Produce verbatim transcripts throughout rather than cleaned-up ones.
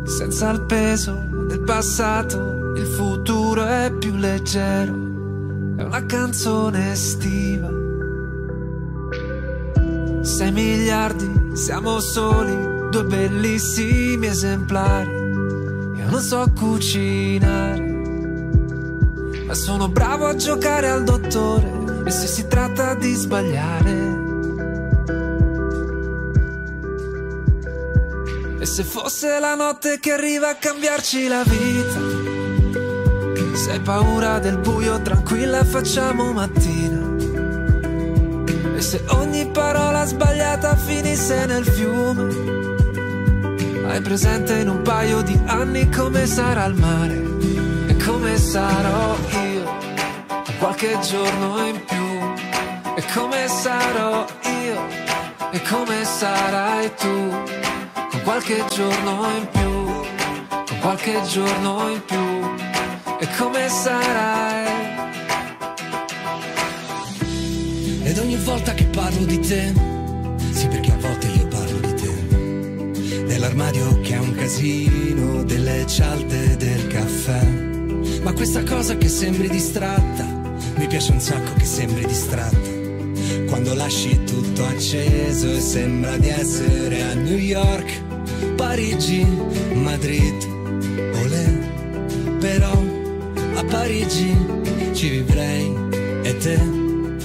senza il peso del passato, il futuro è più leggero, è una canzone estiva. Sei miliardi, siamo soli, due bellissimi esemplari. Io non so cucinare, ma sono bravo a giocare al dottore, e se si tratta di sbagliare, e se fosse la notte che arriva a cambiarci la vita, se hai paura del buio tranquilla facciamo mattina, e se ogni parola sbagliata finisse nel fiume, hai presente in un paio di anni come sarà il mare e come sarò io qualche giorno in più, e come sarò io e come sarai tu con qualche giorno in più, con qualche giorno in più, e come sarai. Ed ogni volta che parlo di te, sì, perché a volte io parlo di te, nell'armadio che è un casino, delle cialde del caffè, ma questa cosa che sembri distratta, mi piace un sacco che sembri distratta, quando lasci tutto acceso e sembra di essere a New York, Parigi, Madrid, olè, però a Parigi ci vivrei e te.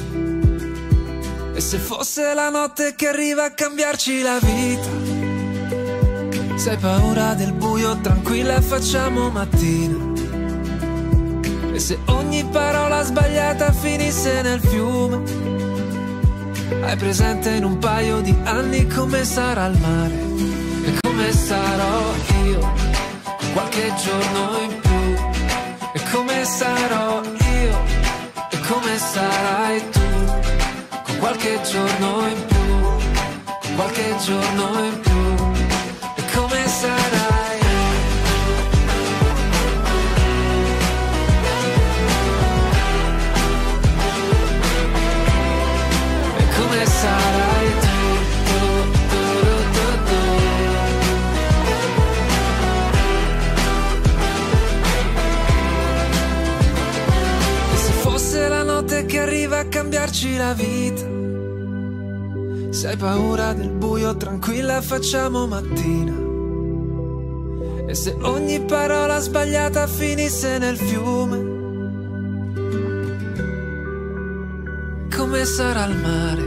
E se fosse la notte che arriva a cambiarci la vita, se hai paura del buio tranquilla facciamo mattina, e se ogni parola sbagliata finisse nel fiume, hai presente in un paio di anni come sarà il mare e come sarò io qualche giorno in più, e come sarò io e come sarai tu qualche giorno in più, qualche giorno in più, e come sarai. E come sarai tu, tu, tu, tu, tu. E se fosse la notte che arriva a cambiarci la vita, se hai paura del buio tranquilla facciamo mattina, e se ogni parola sbagliata finisse nel fiume, come sarà il mare.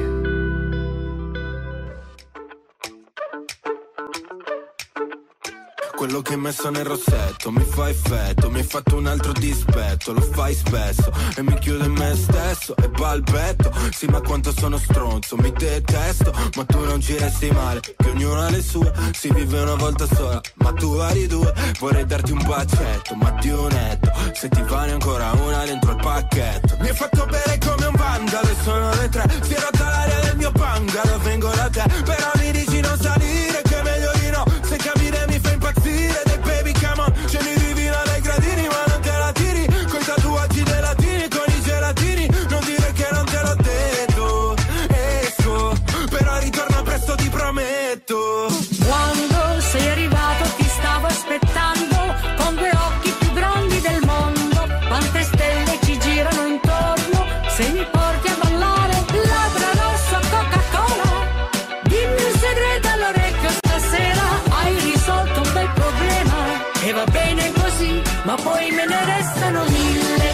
Quello che hai messo nel rossetto mi fa effetto, mi hai fatto un altro dispetto, lo fai spesso e mi chiudo in me stesso e balbetto. Sì, ma quanto sono stronzo, mi detesto, ma tu non ci resti male, che ognuno ha le sue, si vive una volta sola, ma tu vari due. Vorrei darti un bacetto, ma ti unetto, se ti va ne ancora una dentro il pacchetto. Mi hai fatto bere come un vandalo e sono le tre, si è rotta l'aria del mio bungalow, vengo da te, però mi dici non salire, che è meglio di no, se capire mi fa impazzire. Dei baby come on, scendi divina dai gradini, ma non te la tiri, coi tatuaggi dei latini, con i gelatini, non dire che non te l'ho detto, esco, però ritorno presto ti prometto. Quando sei arrivato ti stavo aspettando, con due occhi più grandi del mondo, quante stelle ci girano intorno, se mi porti a ballare, labbra rosso, Coca-Cola, dimmi un segreto all'orecchio stasera, hai risolto un bel problema, e va bene così, ma poi me ne restano mille,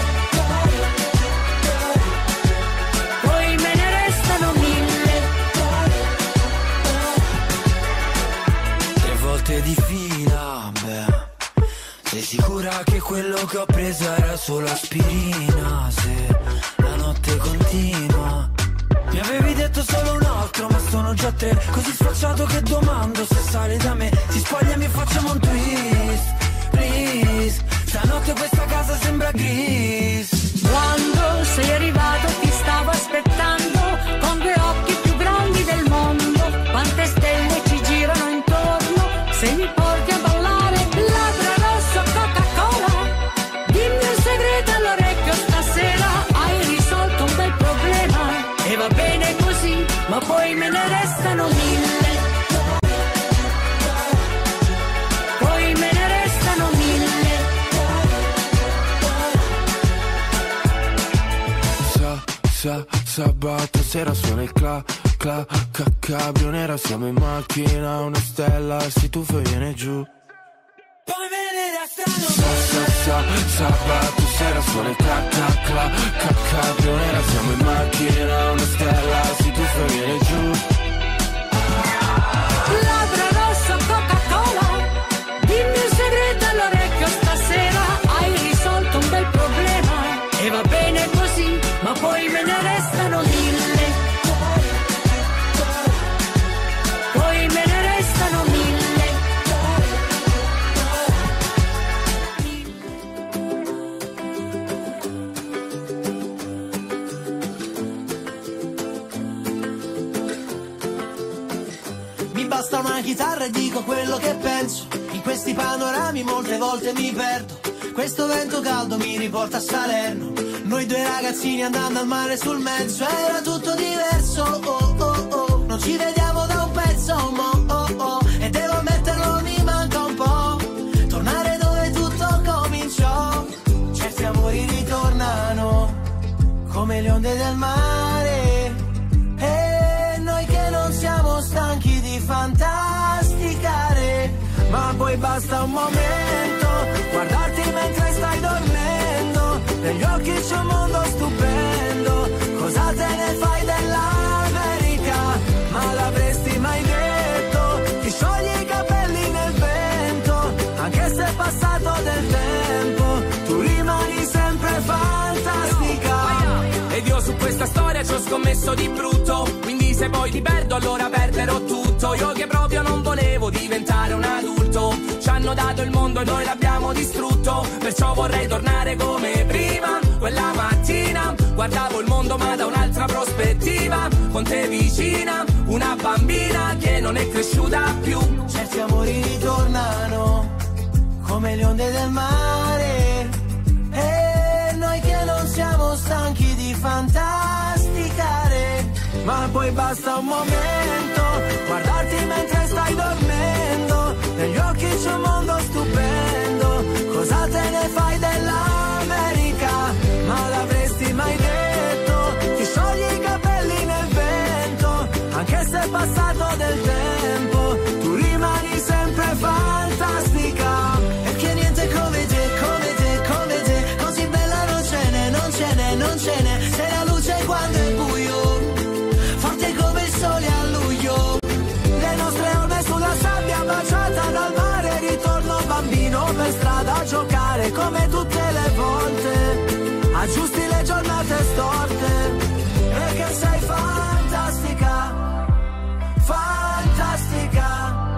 poi me ne restano mille. Tre volte di fila, beh, sei sicura che quello che ho preso era solo aspirina? Se la notte continua, mi avevi detto solo un altro, ma sono già tre, così sfacciato che domando se sale da me, si spoglia e mi facciamo un twist, please, stanotte questa casa sembra gris. Quando sei arrivato ti stavo aspettando, con due occhi più grandi del mondo, quante stelle ci girano intorno, se mi porti a ballare, labbra rosso, Coca-Cola, dimmi un segreto all'orecchio stasera, hai risolto un bel problema, e va bene così, ma poi me ne restano mille, poi sa, sabato sera suona il cla, cla, ca, cabrio nera, siamo in macchina, una stella, si tuffa e viene giù. Poi me ne restano sa, sa, sa, sabato sera suona il cla, cla, cla, ca, cabrio nera, siamo in macchina, una stella, si tuffa e viene giù. Labbra rossa, Coca-Cola, dimmi un segreto all'orecchio stasera. Hai risolto un bel problema e va bene così, ma poi me ne restano mille. Poi me ne restano mille. Mi basta una chitarra e dico quello che penso. In questi panorami molte volte mi perdo. Questo vento caldo mi riporta a Salerno. Noi due ragazzini andando al mare sul mezzo. Era tutto diverso, oh oh oh. Non ci vediamo da un pezzo, mo oh oh. E devo ammetterlo, mi manca un po'. Tornare dove tutto cominciò. Certi amori ritornano come le onde del mare. E noi che non siamo stanchi di fantasticare. Ma poi basta un momento, guardarti mentre stai dormendo. Negli occhi c'è un mondo stupendo. Cosa te ne fai dell'America? Ma l'avresti mai detto? Ti sciogli i capelli nel vento. Anche se è passato del tempo, tu rimani sempre fantastica. Ed io su questa storia ci ho scommesso di brutto. Quindi se poi ti perdo allora perderò tutto. Io che proprio non volevo diventare un adulto. Ci hanno dato il mondo e noi l'abbiamo distrutto. Perciò vorrei tornare come prima. Quella mattina guardavo il mondo ma da un'altra prospettiva. Con te vicina, una bambina che non è cresciuta più. Certi amori ritornano come le onde del mare. E noi che non siamo stanchi di fantasticare. Ma poi basta un momento, guardarti mentre stai dormendo. Negli occhi c'è un mondo stupendo. Cosa te ne fai dell'America? Ma l'avresti mai detto? Ti sciogli i capelli nel vento. Anche se è passato del tempo, tu rimani sempre fantastica. Perché niente come te, come te, come te. Così bella non ce n'è, non ce n'è, non ce n'è. Sei la luce quando è buio, forte come il sole a luglio. Le nostre orme sulla sabbia baciata dal mare. Ritorno bambino per strada a giocare come tutte le volte. Aggiusti le giornate storte. Perché sei fantastica, fantastica,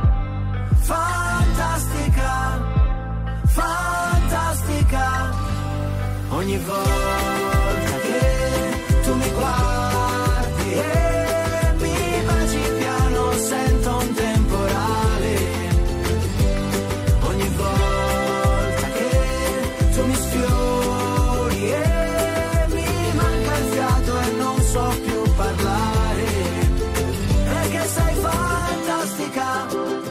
fantastica, fantastica. Ogni volta che tu mi guardi e mi baci piano sento un temporale. Ogni volta che tu mi sfiori e mi manca il fiato e non so più parlare. Perché sei fantastica,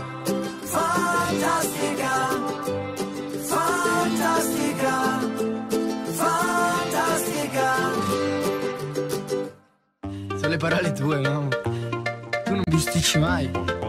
fantastica, fantastica, fantastica. Sono le parole tue, mamma. Tu non bisticci mai.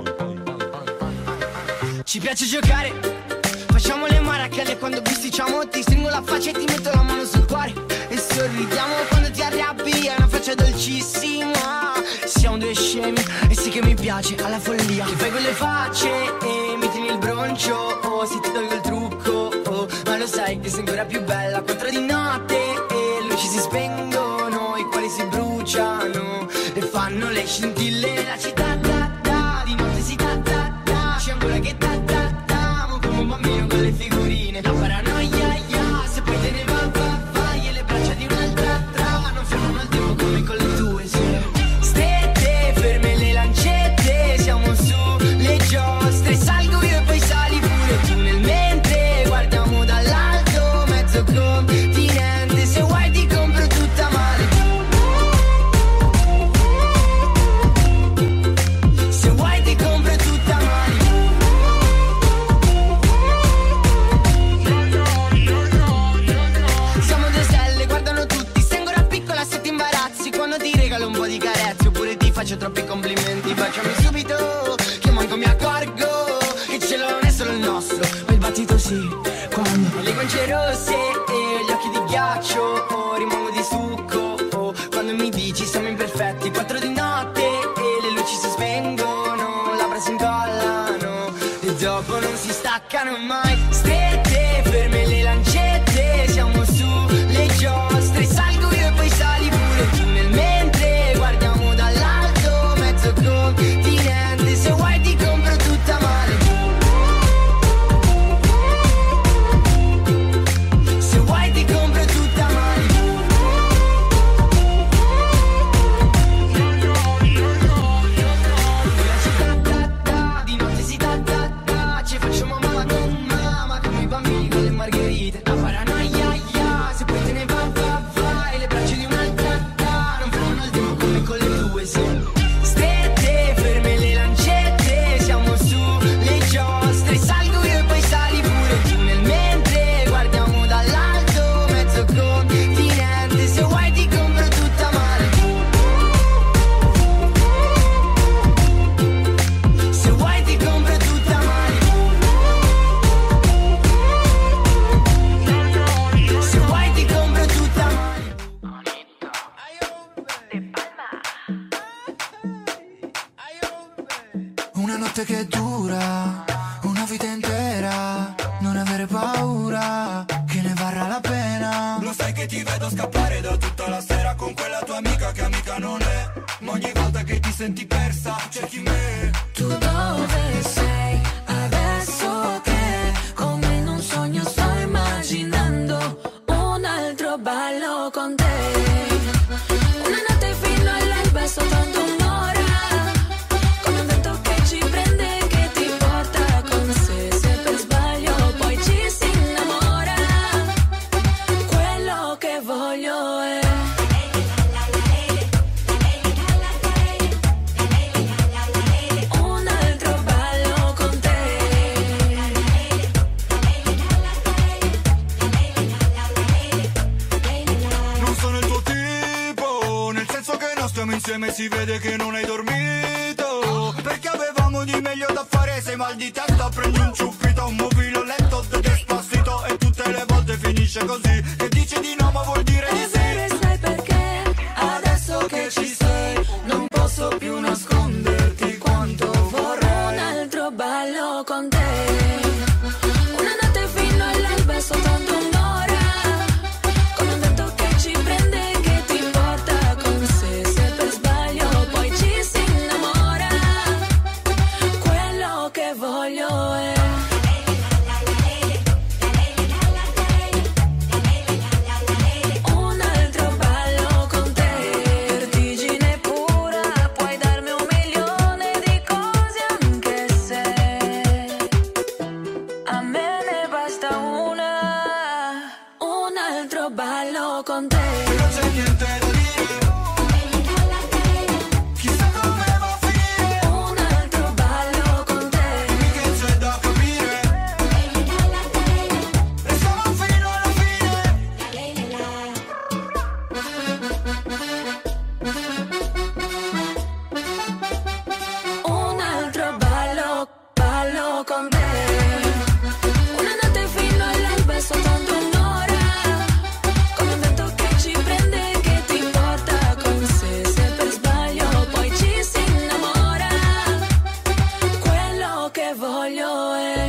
Ci piace giocare, facciamo le maracale quando bisticciamo. Ti stringo la faccia e ti metto la mano sul cuore. E sorridiamo quando ti arrabbi, hai una faccia dolcissima. Siamo due scemi e sì che mi piace alla follia. Che fai quelle facce e mi tieni il broncio. Oh, se ti tolgo il trucco, oh, ma lo sai che sei ancora più bella. Quattro di notte e luci si spengono, i quali si bruciano e fanno le scintille. La città da da, di notte si da da da. C'è ancora che da da da, ma come un bambino con le figurine. La paranoia, ya, se poi te ne va, va, vai. E le braccia di un'altra tra non fermano il tempo come con le tue, sì. Stette, ferme le lancette, siamo su le giostre. Salgo sì, quando le guance rosse e gli occhi di ghiaccio, oh, rimango di succo, oh, quando mi dici siamo imperfetti, quattro di notte e le luci si spengono, labbra si incollano e dopo non si staccano mai, strette, ferme le lancette, siamo su le giostre, salgo io e poi sali pure tu nel mentre guardiamo dall'alto mezzo continente, se vuoi ti compro tutta male, se vuoi ti compro tutta male, di notte si da da da, ci facciamo mamma con mamma come i bambini con le margherite, la paranoia ya, se poi te ne va va va e le braccia di un'altra da, non fanno il tempo come con le tue, sì. Strette, ferme le lancette, siamo su le giostre, salgo io e poi sali pure tu nel mentre guardiamo dall'alto mezzo continente, se vuoi ti compro tutta male, se vuoi ti compro tutta male, se vuoi ti compro tutta male. Una notte che dura, una vita intera, non avere paura, che ne varrà la pena. Lo sai che ti vedo scappare da tutta la sera con quella tua amica che amica non è, ma ogni volta che ti senti persa cerchi me. Tu dove sei adesso che come in un sogno sto immaginando un altro ballo con te, una notte fino all'alba è soltanto un'ora, come un vento che ci prende che ti porta con sé, se per sbaglio poi ci si innamora, quello che voglio è un altro ballo con te. Non sono il tuo tipo, nel senso che non stiamo insieme, si vede che non hai dormito, perché avevamo di meglio da fare, sei mal di testa, prendi un ciuffito, un mobile lento, te Despacito, e tutte le volte finisce così, che dici di no ma vuol dire di Ebbene sì. sai perché adesso che ci sei non posso più nasconderti quanto vorrei un altro ballo con te, una notte fino all'alba è soltanto un'ora, come un vento che ci prende che ti porta con sé, se per sbaglio poi ci si innamora, quello che voglio è un altro ballo con te, vertigine pura, puoi darmi un milione di cose anche se a me ne basta una, un altro ballo con te. Non c'è niente da dire, chissà come va a finire, Un altro ballo con te, che c'è da capire, e siamo fino alla fine. un altro ballo, ballo con te, una notte fino all'alba è soltanto un'ora, come un vento che ci prende che ti porta con sé, se per sbaglio poi ci si innamora, quello che voglio è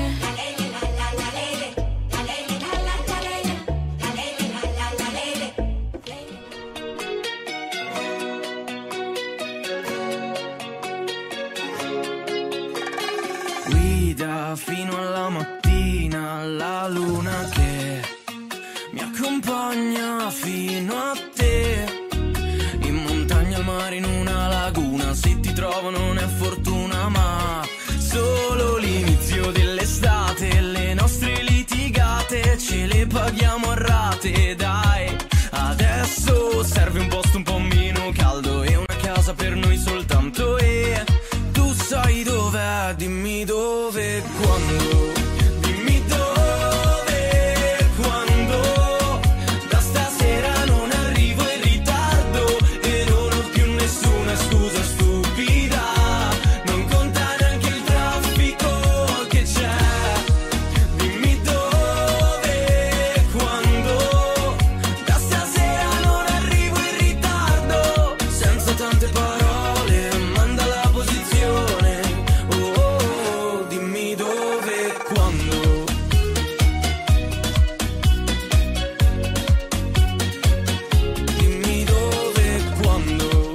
Guida fino alla mattina la luna che mi accompagna fino a te, in montagna, al mare, in una laguna, se ti trovo non è fortuna ma solo l'inizio dell'estate, le nostre litigate ce le paghiamo a rate, dai, adesso serve un posto un po' meno caldo e una casa per noi soltanto, e tu sai dov'è, dimmi dove, quando, dimmi dove, quando, da stasera non arrivo in ritardo e non ho più nessuna scusa stupida, non conta neanche il traffico che c'è, dimmi dove, quando. Dimmi dove e quando.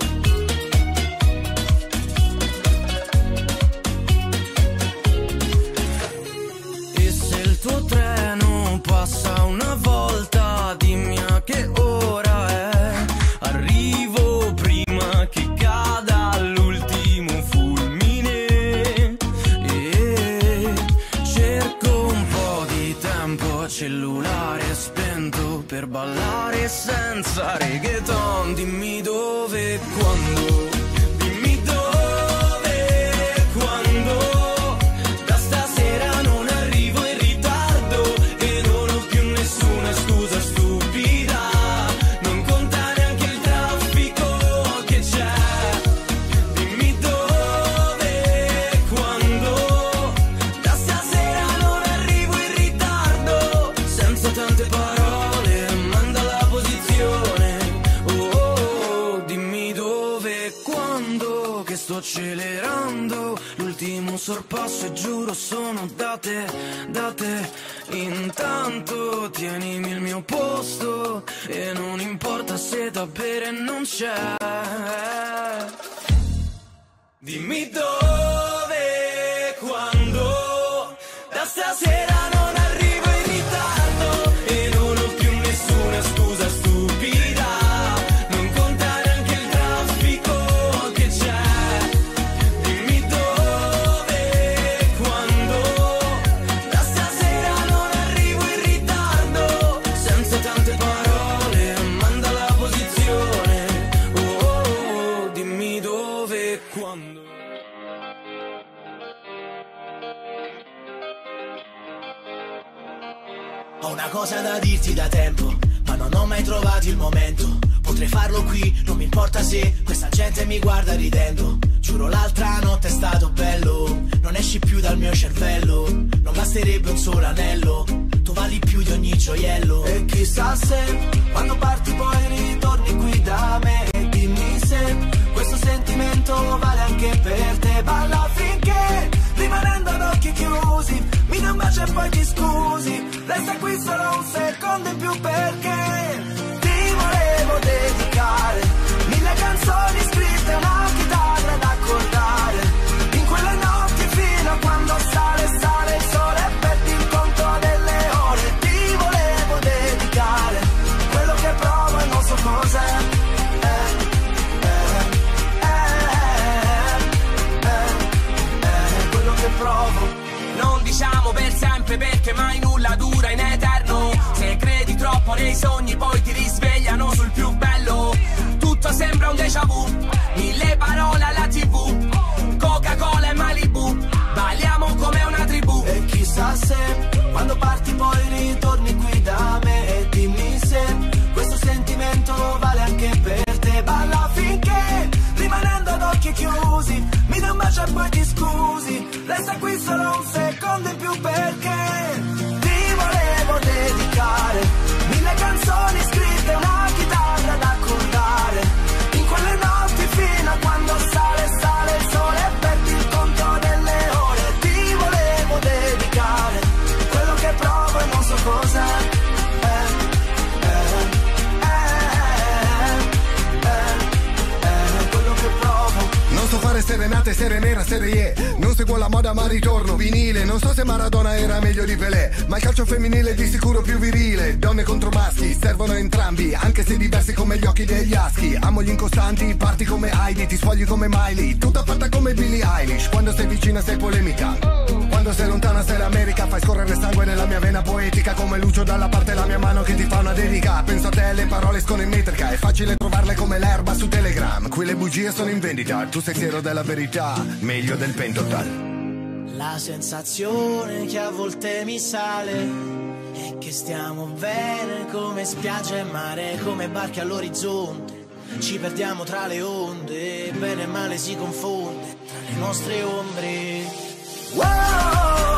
E se il tuo treno passa una volta, dimmi a che ora è. Arrivo prima che cada l'ultimo fulmine. E cerco un po' di tempo, cellulare spento, per ballare senza reggaeton. Dimmi dove e quando. Dimmi dove e quando. Da stasera non arrivo in ritardo e non ho più nessuna scusa stupida. Non conta neanche il traffico che c'è. Dimmi dove e quando. Da stasera non arrivo in ritardo. Senza tante parole, manda la posizione. Oh, oh, oh, dimmi dove e quando. Che sto accelerando. L'ultimo sorpasso e giuro sono da te, da te. Intanto tienimi il mio posto e non importa se da bere non c'è. Dimmi dove e quando. Da stasera non arrivo in ritardo e non ho più nessuna scusa stupida. Non conta neanche il traffico che c'è. Dimmi dove e quando. Da stasera non arrivo in ritardo. Senza tante parole, manda la posizione. Oh, oh, oh, dimmi dove e quando. Ho una cosa da dirti da tempo, ma non ho mai trovato il momento. Potrei farlo qui, non mi importa se questa gente mi guarda ridendo. Giuro l'altra notte è stato bello, non esci più dal mio cervello. Non basterebbe un solo anello, tu vali più di ogni gioiello. E chissà se quando parti poi ritorni qui da me. E dimmi se questo sentimento vale anche per te. Balla finché rimanendo ad occhi chiusi, mi dai un bacio e poi ti scusi. Resta qui solo un secondo in più perché ti volevo dedicare mille canzoni scritte, una chitarra da accordare. In quelle notti fino a quando sale, sale il sole e perdi il conto delle ore. Ti volevo dedicare quello che provo e non so cos'è. Eh, eh, eh, eh, eh, quello che provo. Non diciamo per sempre perché mai nulla dura in eterno. Se credi troppo nei sogni poi ti risvegliano sul più bello. Tutto sembra un déjà vu, mille parole alla tv, Coca-Cola e Malibu, balliamo come una tribù. E chissà se quando parti poi ritorni qui da me. E dimmi se questo sentimento vale anche per te. Balla finché rimanendo ad occhi chiusi, mi dai un bacio e poi ti scusi. Resta qui solo un secondo in più perché ti volevo dedicare mille canzoni scritte, una chitarra da accordare. In quelle notti fino a quando sale, sale il sole e perdi il conto delle ore. Ti volevo dedicare quello che provo e non so cos'è. Eh, eh, eh, eh, eh, quello che provo. Non so fare serenate, serie nera, serie E. Non seguo la moda ma ritorno vinile. Non so se Maradona era meglio di Pelé, ma il calcio femminile è di sicuro più virile. Donne contro maschi, servono entrambi, anche se diversi come gli occhi degli aschi. Amo gli incostanti, parti come Heidi, ti sfogli come Miley. Tutta fatta come Billie Eilish. Quando sei vicina sei polemica, quando sei lontana sei l'America. Fai scorrere sangue nella mia vena poetica, come Lucio dalla parte la mia mano che ti fa una dedica. Penso a te, le parole escono in metrica, è facile trovarle come l'erba su Telegram. Qui le bugie sono in vendita, tu sei siero della verità, meglio del Pentotal. La sensazione che a volte mi sale è che stiamo bene come spiaggia e mare, come barche all'orizzonte. Ci perdiamo tra le onde, bene e male si confonde tra le nostre ombre. Wow!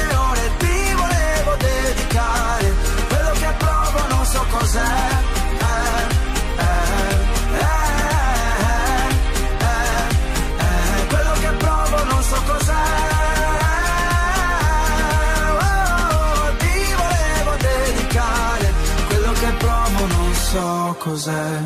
Cos'è? cos'è.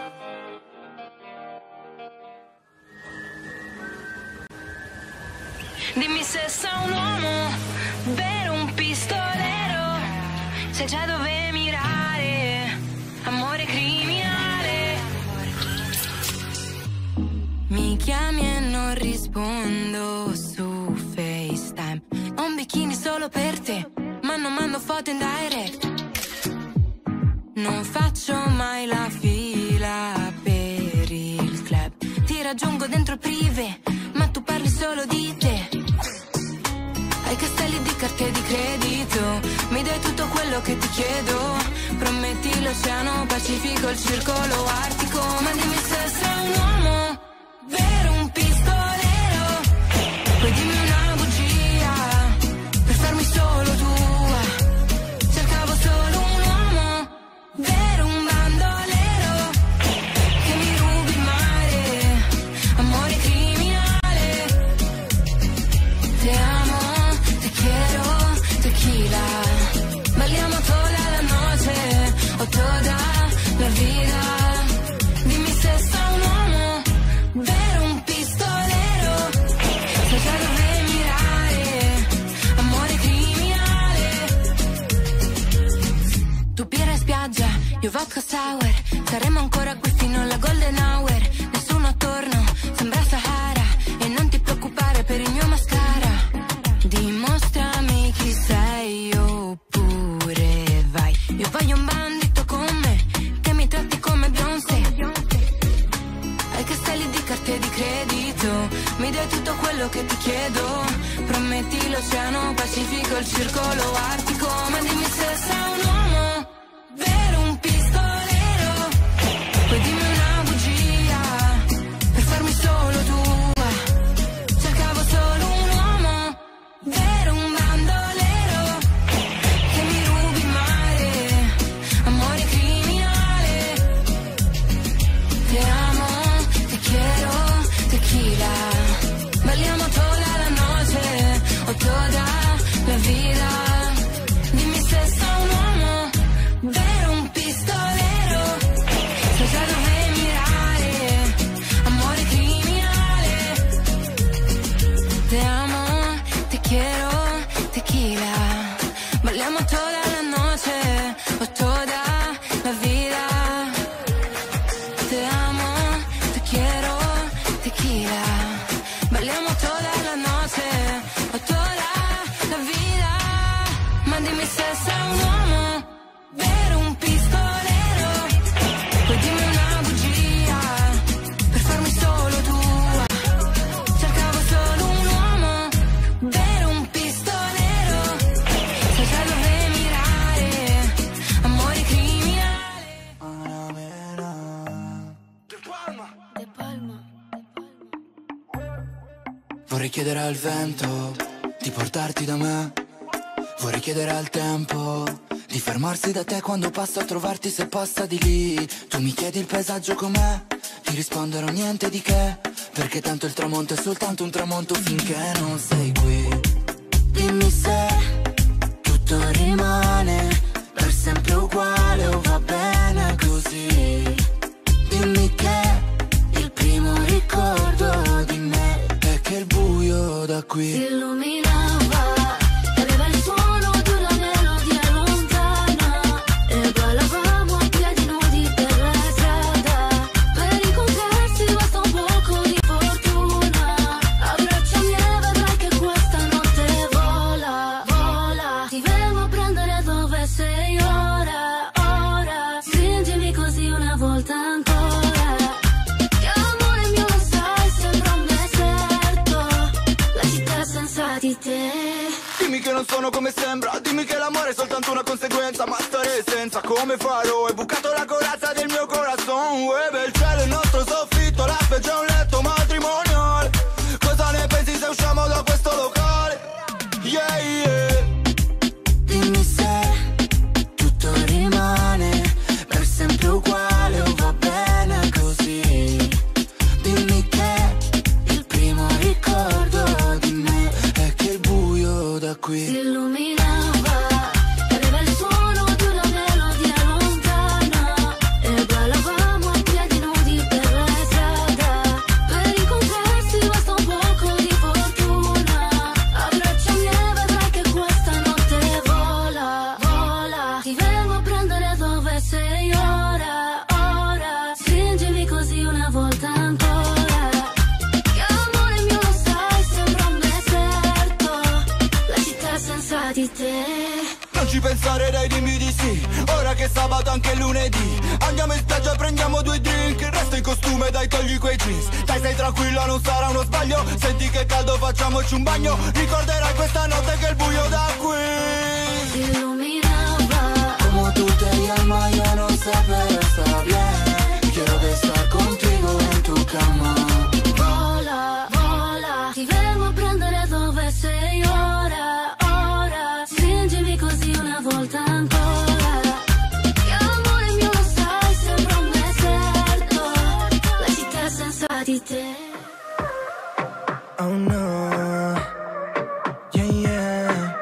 Dimmi se sei un uomo, vero un pistolero, se c'è dove mirare, amore criminale. Mi chiami e non rispondo su FaceTime, ho un bikini solo per te, ma non mando foto in direct. Non faccio mai la fila per il club, ti raggiungo dentro il privé, ma tu parli solo di te. Hai castelli di carte di credito, mi dai tutto quello che ti chiedo. Prometti l'oceano Pacifico, il circolo artico. Ma dimmi se sei un uomo, vero un pistolero, poi dimmi una bugia per farmi solo tua. Cercavo solo un uomo, vero un bandolero, che mi rubi il mare, amore criminale. Te amo, te quiero, tequila, balliamo toda la noche o toda la vida. Dimmi se sei un uomo, vero un pistolero, se già dove mirare, amore criminale. Tu birra in spiaggia, io vodka sour, saremo ancora qui fino alla golden hour. Nessuno attorno, sembra Sahara, e non ti preoccupare per il mio mascara. Dimostrami chi sei oppure vai. Io voglio un bandito con me, che mi tratti come Beyoncé. Hai castelli di carte di credito, mi dai tutto quello che ti chiedo. Prometti l'oceano Pacifico, il circolo artico. Ma dimmi se sei un uomo, vero un pistolero, poi dimmi una bugia per farmi solo tua. Cercavo solo un uomo, vero un bandolero, che mi rubi il mare, amore criminale. Te amo, te quiero, tequila, balliamo toda la noche o toda la vida. Dimmi se sei un uomo, vero un pistolero, se sai dove mirare, amore criminale. Te amo, te quiero, tequila, balliamo toda la noche o toda la vida. Te amo, te quiero, tequila, balliamo toda la noche o toda la vida. Ma dimmi se sei un uomo, vero un pistolero, poi dimmi una bugia per farmi solo tua. Cercavo solo un uomo, vero un pistolero, se sai dove mirare, amore criminale. De Palma. De Palma. Vorrei chiedere al vento di portarti da me. Vorrei chiedere al tempo di fermarsi da te quando passo a trovarti, se passa di lì. Tu mi chiedi il paesaggio com'è, ti risponderò niente di che, perché tanto il tramonto è soltanto un tramonto finché non sei qui. Dimmi se tutto rimane per sempre uguale o va bene così. Dimmi che il primo ricordo di me è che il buio da qui Si illuminava, aveva il suono di una melodia lontana, e ballavamo a piedi nudi per la strada. Per incontrarsi basta un poco di fortuna, abbracciami e vedrai che questa notte vola, vola. Ti vengo a prendere dove sei ora, ora. Stringimi così una volta ancora. Che amore mio lo sai, sembra un deserto, la città senza di te. Dimmi che non sono come sembra, dimmi che l'amore è soltanto una conseguenza, ma stare senza come farò? Hai bucato la corazza del mio corazon. Uè, il cielo è il nostro soffitto, la specie è un letto matrimonial. Cosa ne pensi se usciamo da questo locale? Yeah, yeah. Dimmi se tutto rimane per sempre uguale o va bene così. Dimmi che il primo ricordo di me è che il buio da Si qui illuminava, aveva il suono di una melodia lontana, pensare dai, dimmi di sì. Ora che è sabato anche lunedì, andiamo in spiaggia, prendiamo due drink. Resta in costume, dai, togli quei jeans. Dai, stai tranquilla, non sarà uno sbaglio. Senti che caldo, facciamoci un bagno. Ricorderai questa notte che il buio da qui illuminaba. Como tú te llamas, yo no sé, pero está bien. Quiero estar contigo en tu cama. Vola, vola, ti vengo a prendere dove sei ora, ora. Stringimi così una volta ancora. Che amore mio, lo sai, sembra un deserto. La città senza di te. Oh no, yeah yeah.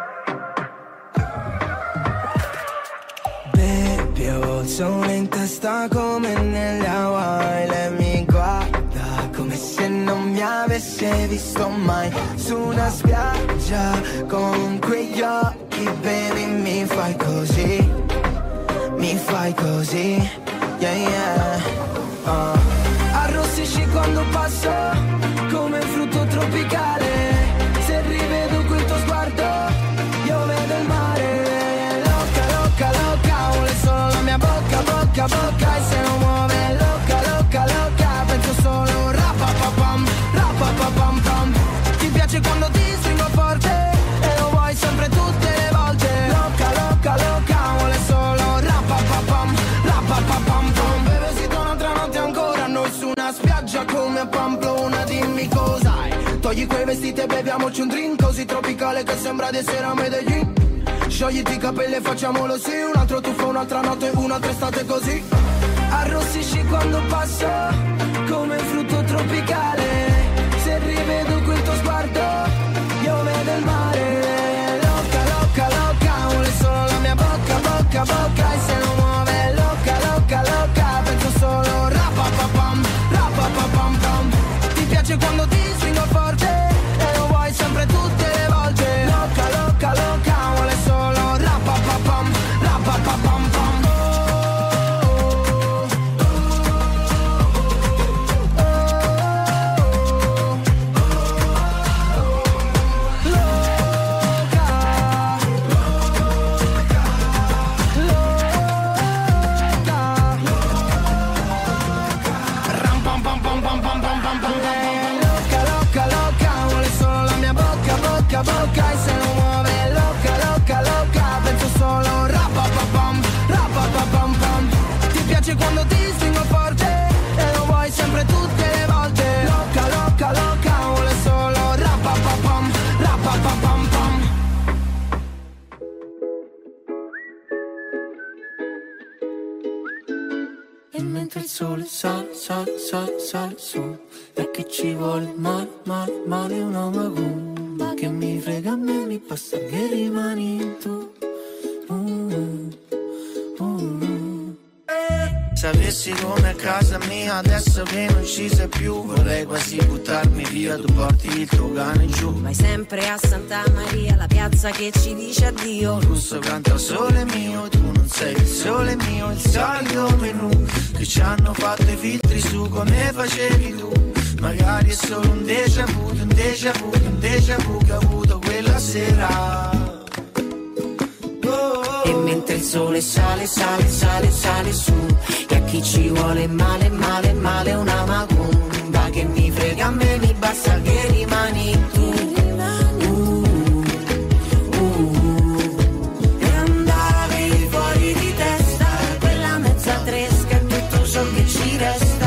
Baby, ho il sole in testa come negli Hawaii. Lei mi guarda come se non mi avesse visto mai. Su una spiaggia con quegli occhi, baby, mi fai così, mi fai così, yeah yeah. uh. Arrossisci quando passo come un frutto tropicale. Se rivedo quel tuo sguardo, io vedo il mare. Loca, loca, loca, vuole solo la mia bocca, bocca, bocca. E se non muove, loca, loca, loca, penso solo rapapapam, rapapapam pam. Ti piace quando ti stringo forte e lo vuoi sempre tutte le volte. Loca, loca, loca, vuole solo rapapapam, rapapapam pam. Bevesito un'altra notte ancora, noi su una spiaggia come a Pamplona. Dimmi cos'hai, togli quei vestiti e beviamoci un drink così tropicale che sembra di essere a Medellin. Sciogliti i capelli e facciamolo sì, un altro tuffo, un'altra notte, un'altra estate così. Arrossisci quando passo come un frutto tropicale. Se rivedo quel tuo sguardo, io vedo il mare. Loca, loca, loca, vuole solo la mia bocca, bocca, bocca. E se non muove, loca, loca, loca, penso solo rapapapam, rapapapam pam. Ti piace quando ti stringo forte e lo vuoi sempre tutte le volte. Loca, loca, loca, vuole solo rapapapam, rapapapam pam. Bocca, bocca, e se non muove, loca, loca, loca, penso solo rapapapam, rapapapam pam. Ti piace quando ti stringo forte e lo vuoi sempre tutte le volte. Loca, loca, loca, vuole solo rapapapam, rapapapam pam. E mentre il sole sale, sale, sale, sale su, e che ci vuole male, male, male una macumba. Che mi frega a me, mi basta che rimani tu. uh, uh, uh. Sapessi come a casa mia adesso che non ci sei più, vorrei quasi buttarmi via, tu porti il tuo cane giù. Vai sempre a Santa Maria, la piazza che ci dice addio. Il russo canta o sole mio, tu non sei il sole mio, il solito menù che ci hanno fatto i filtri su come facevi tu. Magari è solo un déjà vu, un déjà vu, un déjà vu che ho avuto quella sera. Oh. E mentre il sole sale, sale, sale, sale su, e a chi ci vuole male, male, male una macumba. Che mi frega a me, mi basta che rimani tu. Uh, uh. E andavi fuori di testa, quella mezza tresca è tutto ciò che ci resta.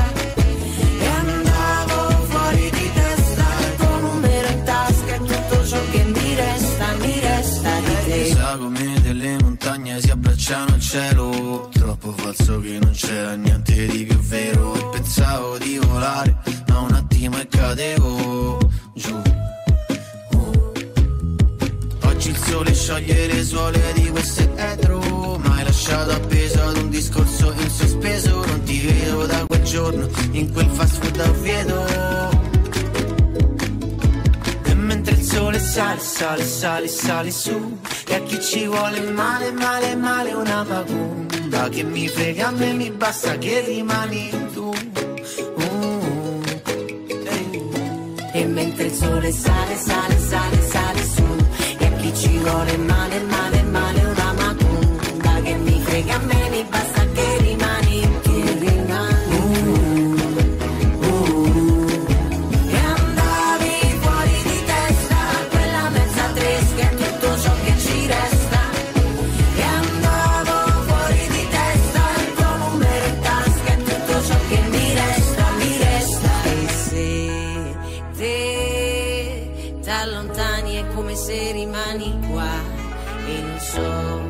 Come delle montagne si abbracciano al cielo, troppo falso che non c'era niente di più vero. E pensavo di volare, ma un attimo e cadevo giù. uh. Oggi il sole scioglie le suole di questo etero, ma hai lasciato appeso ad un discorso in sospeso. Non ti vedo da quel giorno in quel fast food a Oviedo. Mentre il sole sale, sale, sale, sale su, e a chi ci vuole male, male, male una macumba. Che mi frega a me, mi basta che rimani tu. uh, E mentre il sole sale, sale, sale, sale su, e a chi ci vuole male, male, male una frega a me, mi basta che rimani tu. E andavi fuori di testa, quella mezza tresca è tutto ciò che ci resta. E andavo fuori di testa, il tuo numero in tasca è tutto ciò che mi resta, mi resta. E se te t'allontani è come se rimani qua, e non so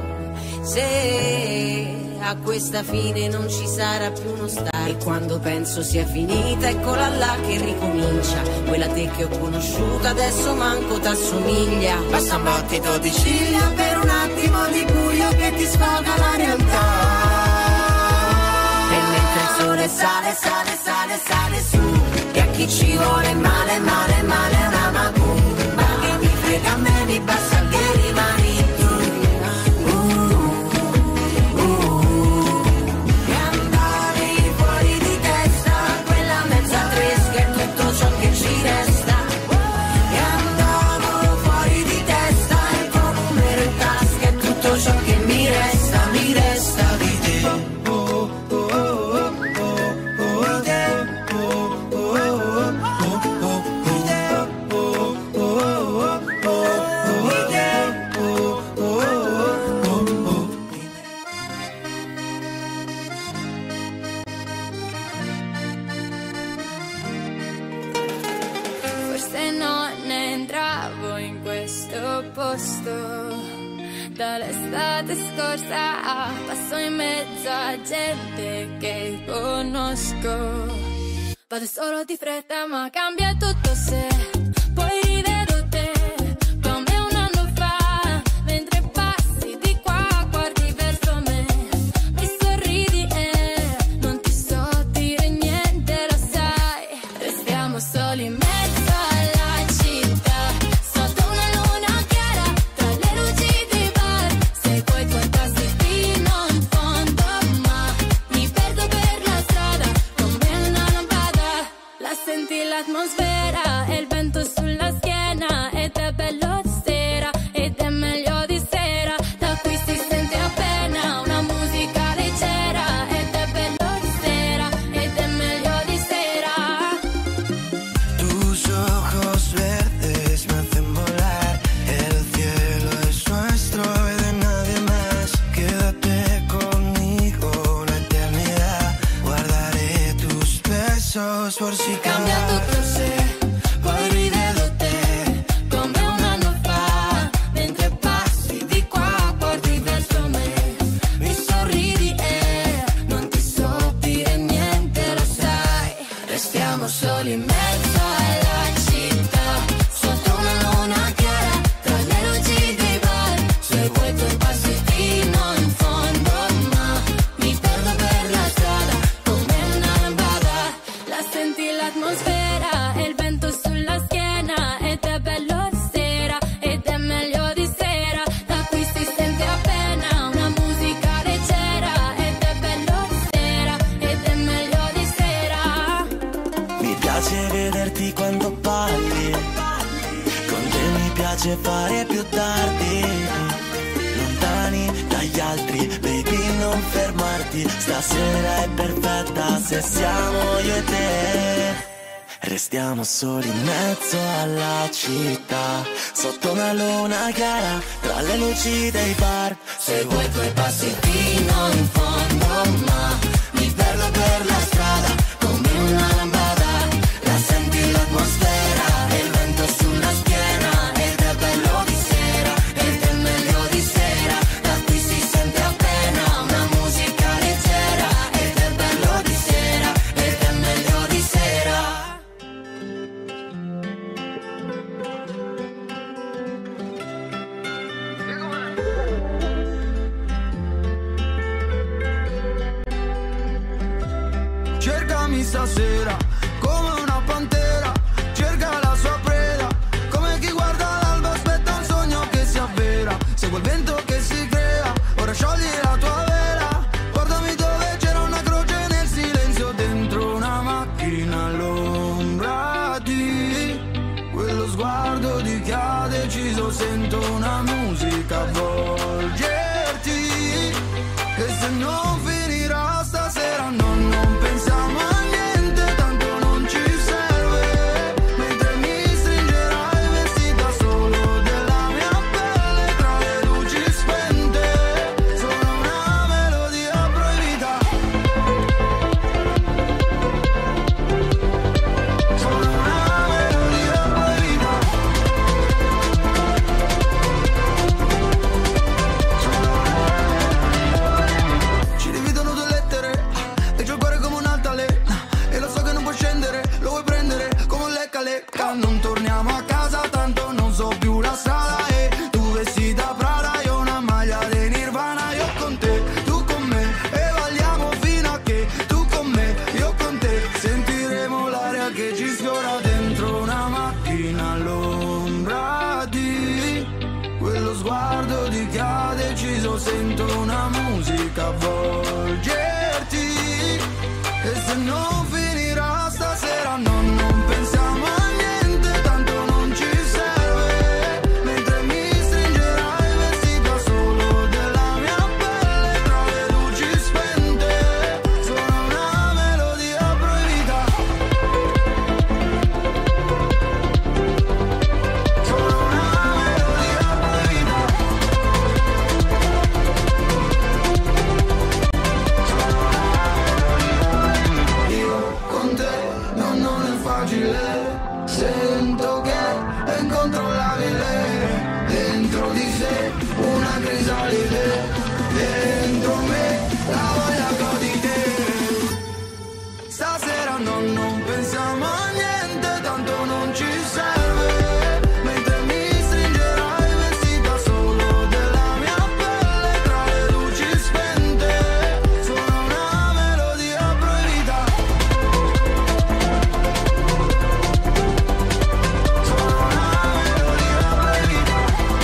se a questa fine non ci sarà più uno stare. E quando penso sia finita, eccola là che ricomincia. Quella te che ho conosciuto adesso manco t'assomiglia. Basta un battito di ciglia per un attimo di buio che ti sfoga la realtà. E mentre il sole sale, sale, sale, sale su, e a chi ci vuole male, male, male è una macumba. Che mi frega a me, mi basta che rimani tu. Dall'estate scorsa passo in mezzo a gente che conosco. Vado solo di fretta ma cambia tutto se poi rivedo te come un anno fa. Mentre passi di qua guardi verso me, mi sorridi e non ti so dire niente, lo sai. Restiamo soli in mezzo alla città, sotto una luna chiara, tra le luci dei bar. Seguo i tuoi passi fino in fondo, ma mi perdo per la strada come una lampada. La senti l'atmosfera e il vento sulla schiena, ed è bello di sera, ed è meglio di sera. Da qui si sente appena una musica leggera, ed è bello di sera, ed è meglio di sera. Tus ojos verdes me hacen volar, el cielo es nuestro y de nadie más. Quédate conmigo una eternidad, guardaré tus besos por si Cambia tutto se poi rivedo te come un anno fa. Mentre passi di qua guardi verso me, mi sorridi e non ti so dire niente, lo sai. Restiamo soli in mezzo alla città, sotto una luna chiara, tra le luci dei bar. Seguo i tuoi passi fino in fondo, ma mi perdo per la strada come una lambada. La senti l'atmosfera e il vento sulla schiena, ed è bello di sera, ed è meglio di sera. Da qui si sente appena una musica leggera, ed è bello di sera, ed è meglio di sera. Mi piace vederti quando parli, con te mi piace fare più tardi. Lontani dagli altri, baby non fermarti. Stasera è perfetta se siamo io e te. Restiamo soli in mezzo alla città, sotto una luna chiara, tra le luci dei bar. Seguo i tuoi passi fino in fondo, ma mi perdo per la strada come una lambada. La senti l'atmosfera e il vento sulla schiena, ed è bello di sera, ed è meglio di sera. Da qui si sente appena una musica leggera, ed è bello di sera, ed è meglio di sera. Cercami stasera come una pantera, cerca la sua preda, come chi guarda l'alba aspetta un sogno che si avvera. Segue il vento che si crea, ora sciogli la tua vela. Guardami dove c'era una croce nel silenzio, dentro una macchina all'ombra di quello sguardo di chi ha deciso. Sento una musica avvolgerti, e se Stasera no, non pensiamo a niente, tanto non ci serve. Mentre mi stringerai vestita solo della mia pelle, tra le luci spente, suona una melodia proibita. Suona una melodia proibita.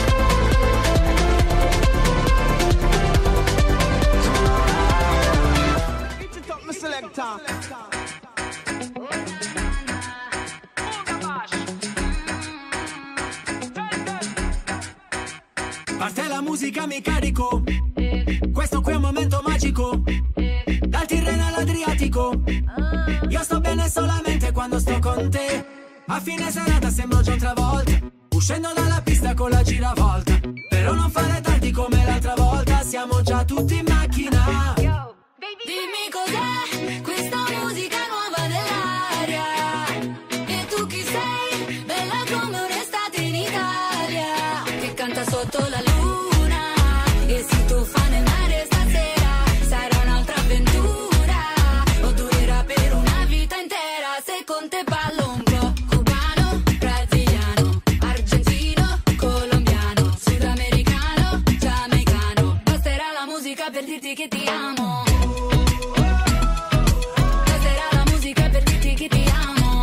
Parte la musica, mi carico. Questo qui è un momento magico. Dal Tirreno all'Adriatico. Io sto bene solamente quando sto con te. A fine serata sembro John Travolta, uscendo dalla pista con la giravolta. Però non fare tardi come l'altra volta, siamo già tutti in macchina. Dimmi cos'è questa musica nuova dell'aria. E tu chi sei? Bella come un'estate in Italia, che canta sotto la luna e si tuffa nel mare stasera. Sarà un'altra avventura o durerà per una vita intera. Se con te ballo un po' cubano, brasiliano, argentino, colombiano, sudamericano, giamaicano. Basterà la musica per dirti che ti amo. Basterà la musica per dirti che ti amo.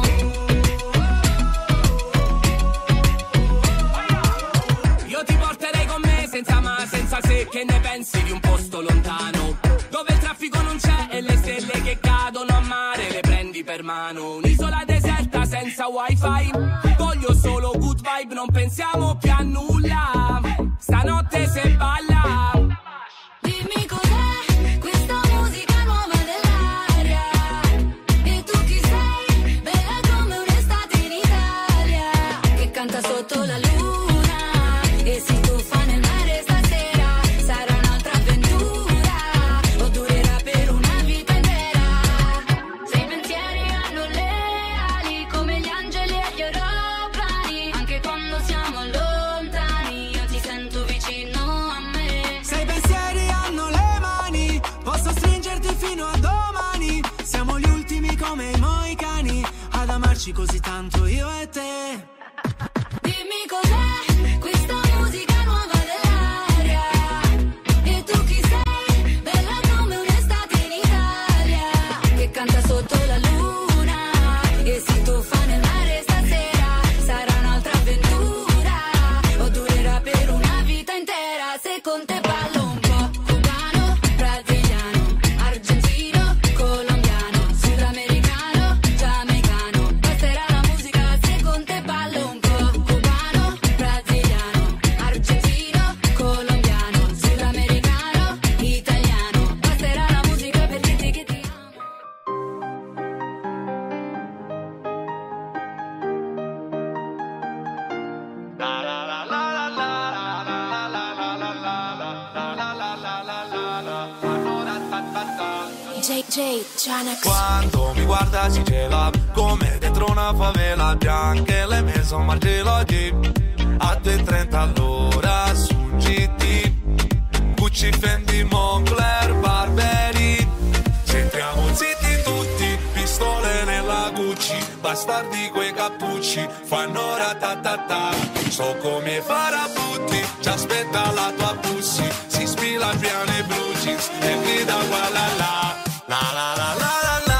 Io ti porterei con me senza ma, senza se. Che ne pensi di un posto lontano, dove il traffico non c'è e le stelle che cadono a mare le prendi per mano. Un'isola deserta senza wifi, voglio solo good vibe, non pensiamo più a nulla. Stanotte se balla. Dimmi cos'è questa musica nuova dell'aria. E tu chi sei? Bella come un'estate in Italia, che canta sotto la luna e si tuffa nel mare stasera. Sarà un'altra avventura o durerà per una vita intera. Se i pensieri hanno le ali come gli angeli e gli aeroplani, anche quando siamo lontani io ti sento vicino a me. Se i pensieri hanno le mani, posso stringerti fino a domani. Siamo gli ultimi come i moicani ad amarci così tanto io e te. Dimmi cos'è questa musica nuova dell'aria. E tu chi sei? Bella come un'estate in Italia, che canta sotto la luna e si tuffa nel mare stasera. Sarà un'altra avventura o durerà per una vita intera. Se con te ballo un po' cubano, brasiliano, argentino, colombiano, sudamericano, giamaicano. Basterà la musica se con te ballo un po' cubano, brasiliano, argentino, colombiano, sudamericano, italiano. Basterà la musica per dirti che ti amo. J J Janax. Quando mi guarda si gela come dentro una favela, bianche le mie sono margelati. A due e trenta all'ora su un G T, Gucci, Fendi, Moncler, Barberi. Sentiamo zitti tutti, pistole nella Gucci, bastardi quei cappucci fanno ratatata. So come farabutti, ci aspetta la tua pussy, si spila piano i blue jeans e grida guala la la la la la.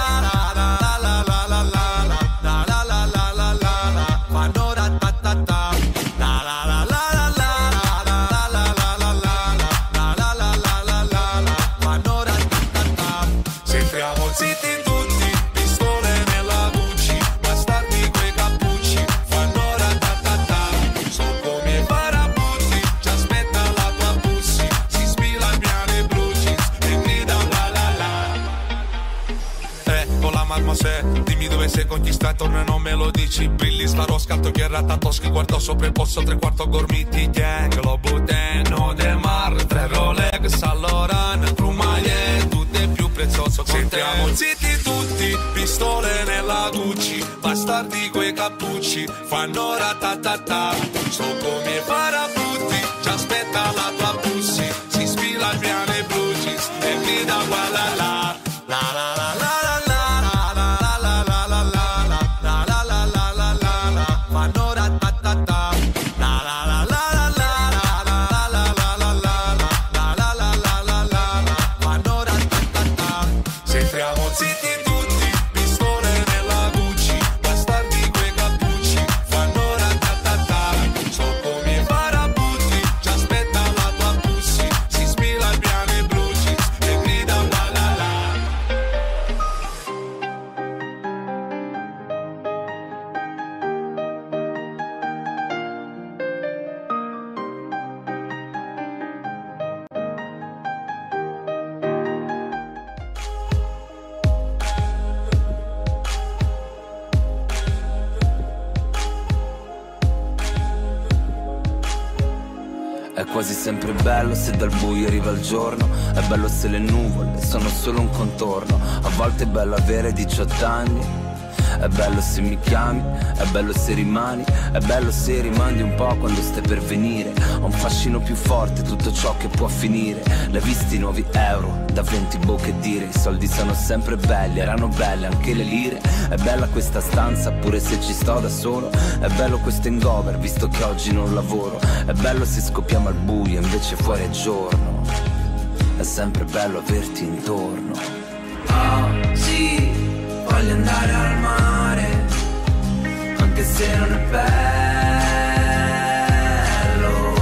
Zitti tutti, pistole nella Gucci, bastardi quei cappucci fanno ratatata. So come farabutti, ci aspetta la tua pussy, si spila piano i blue jeans e grida la la la. Eh, con la marmosè, dimmi dove sei conquistato, torna non me lo dici. Brilli, sparo, scatto, che ratatoschi, guardo sopra il posto, tre quarto gormiti, gang, lo buteno del mar, tre Rolex, allora, Trumaie, tutte più prezioso con Sentiamo te. Zitti tutti, pistole nella Gucci, bastardi quei cappucci fanno ratatata. So come farabutti, ci aspetta la tua pussy, si spila piano i blue jeans e grida guala la la la la la la la la zitti tutti, pistole nella Gucci, bastardi quei cappucci, fanno ratatata. So come farabutti, ci aspetta la tua pussy, si spila il piano e bruci, e grida la la la. È quasi sempre bello se dal buio arriva il giorno, è bello se le nuvole sono solo un contorno, a volte è bello avere diciotto anni, è bello se mi chiami, è bello se rimani, è bello se rimandi un po' quando stai per venire, ho un fascino più forte tutto ciò che può finire, l'hai visti i nuovi euro, da venti bocche dire, i soldi sono sempre belli, erano belle anche le lire, è bella questa stanza pure se ci sto da solo, è bello questo hangover visto che oggi non lavoro, è bello se scoppiamo al buio invece fuori è giorno, è sempre bello averti intorno. Oh sì, voglio andare al mare, anche se non è bello.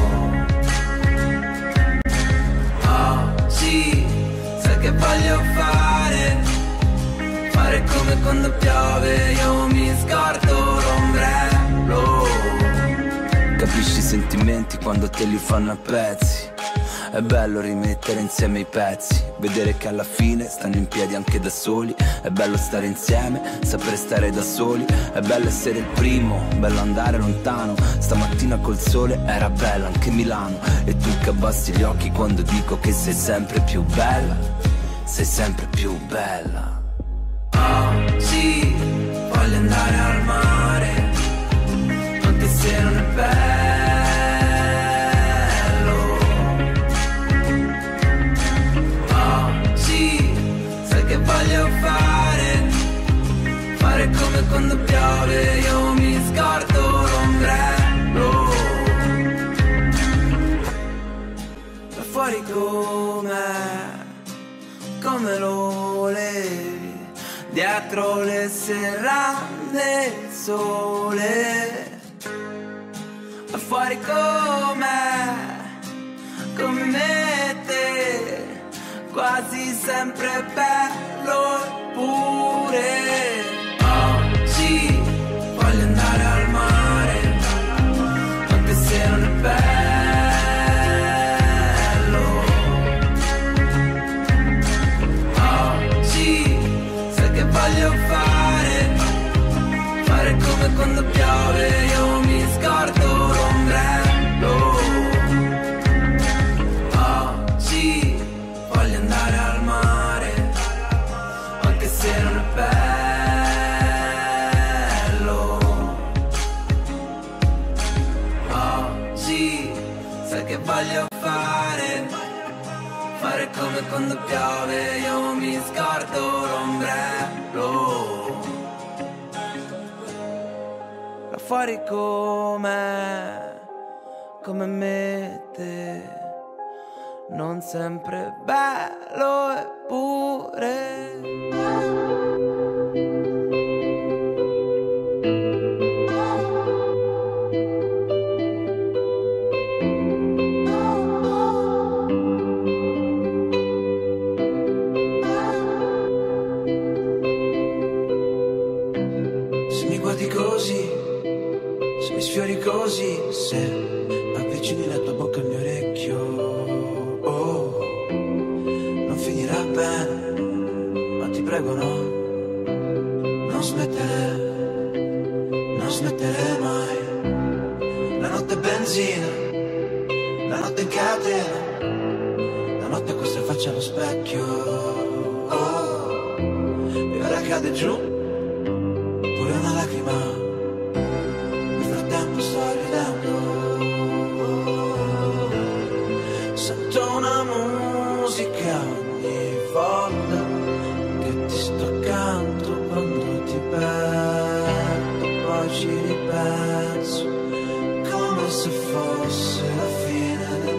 Oh sì, sai che voglio fare, fare come quando piove, io mi scordo l'ombrello. Capisci i sentimenti quando te li fanno a pezzi, è bello rimettere insieme i pezzi, vedere che alla fine stanno in piedi anche da soli, è bello stare insieme, sapere stare da soli, è bello essere il primo, bello andare lontano, stamattina col sole era bella anche Milano, e tu che abbassi gli occhi quando dico che sei sempre più bella, sei sempre più bella. Oh sì, voglio andare al mare, anche se non è bello. Che voglio fare, fare come quando piove, io mi scordo l'ombrello. Da fuori com'è, come lo volevi, dietro le serrande il sole. Da fuori com'è, come me te, quasi sempre bello eppure. Oh sì, voglio andare al mare, anche se non è bello. Oh sì, sai che voglio fare, fare come quando piove, io mi scordo l'ombrello. Oh sì, voglio andare al mare, anche se non è bello. Oh sì, sai che voglio fare, fare come quando piove, io mi scordo l'ombrello. Là fuori com'è, come mette, non sempre bello eppure. Se mi guardi così, se mi sfiori così, se avvicini la tua bocca al mio orecchio, oh, non finirà bene, ma ti prego no, non smettere, non smettere mai. La notte è benzina, la notte in catena, la notte questa faccia allo specchio, oh, e ora cade giù pure una lacrima, nel frattempo sto ridendo, sento una musica ogni volta che ti sto accanto, quando ti perdo poi ci ripenso, come se fosse la fine del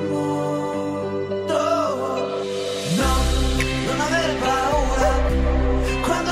mondo. No, non avere paura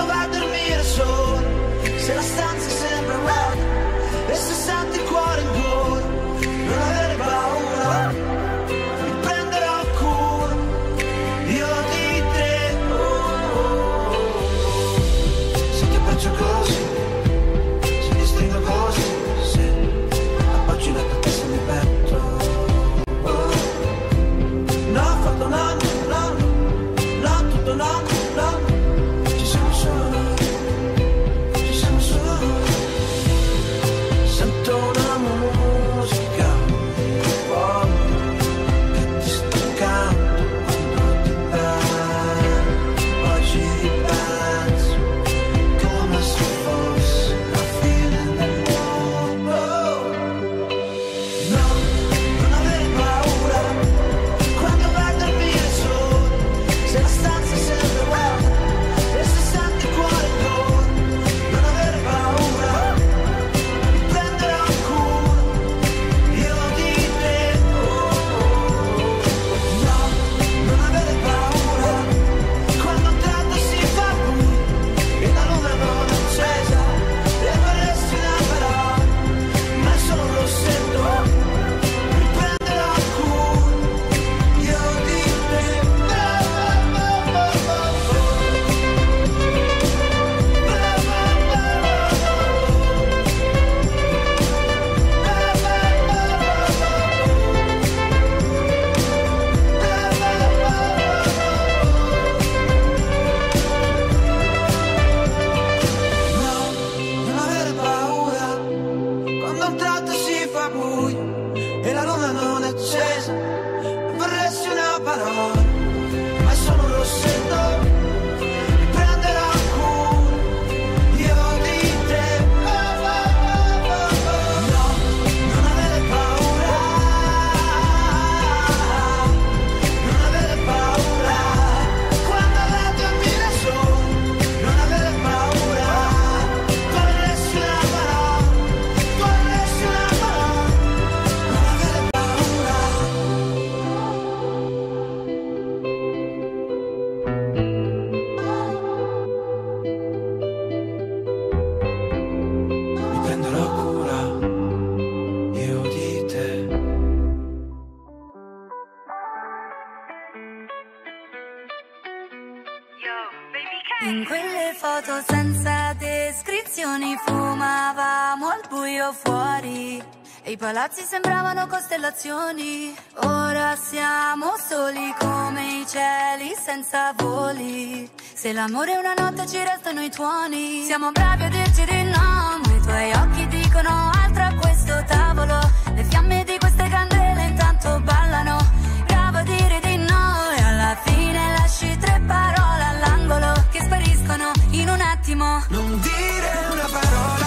senza descrizioni, fumavamo al buio fuori e i palazzi sembravano costellazioni. Ora siamo soli come i cieli senza voli. Se l'amore è una notte ci restano i tuoni. Siamo bravi a dirci di no, ma i tuoi occhi dicono altro a questo tavolo. Le fiamme di queste candele intanto ballano. Bravo a dire di no e alla fine lasci tre parole all'angolo che spariscono in un attimo. Non dire una parola